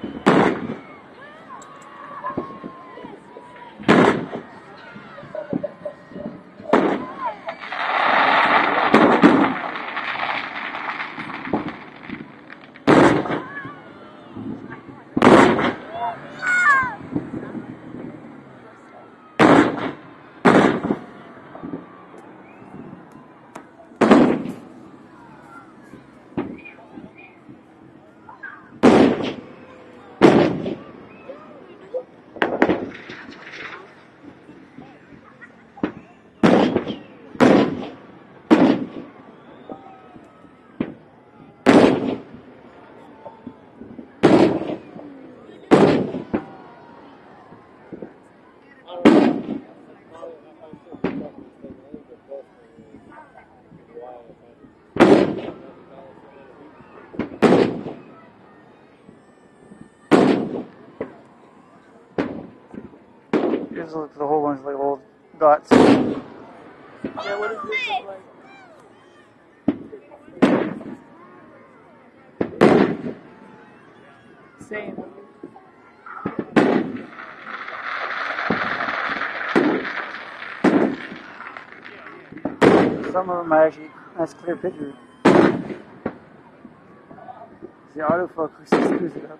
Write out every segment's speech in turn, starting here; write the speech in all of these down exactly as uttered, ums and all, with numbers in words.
Here's the whole one's like little dots. Yeah, what does this look like? Same. Some of them are actually nice clear pictures. The autofocus screws it up.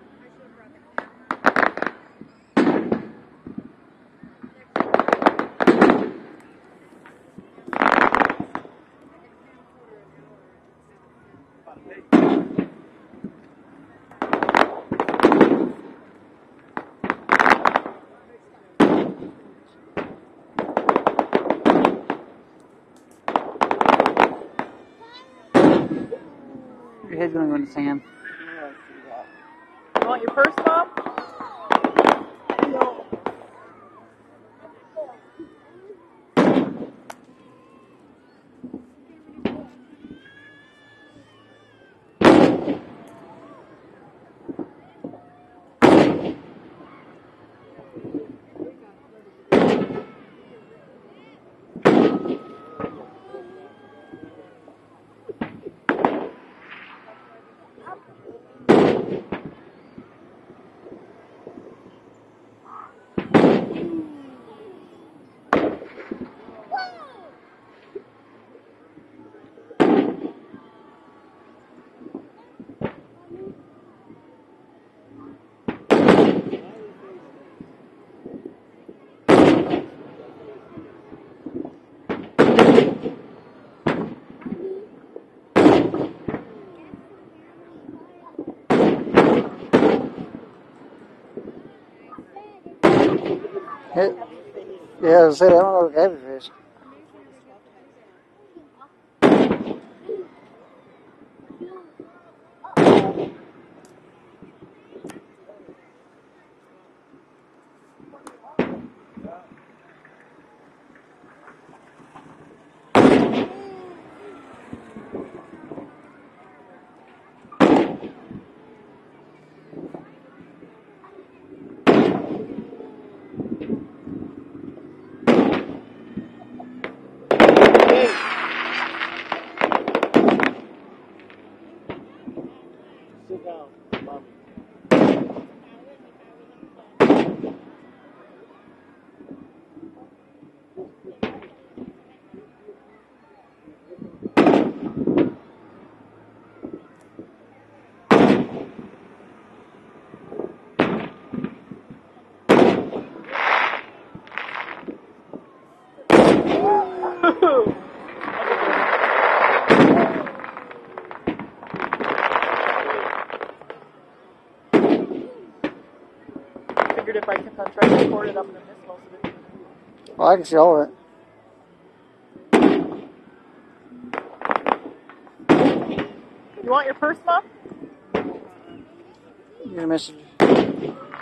Your head's gonna go in the sand. You want your first, Mom? No. Hey, yeah, I said I don't know the heavy fish. Sit down, Mom. Figured if I kept on trying to record it, I'm going to miss most of it. Well, I can see all of it. You want your purse, Mom? Your message.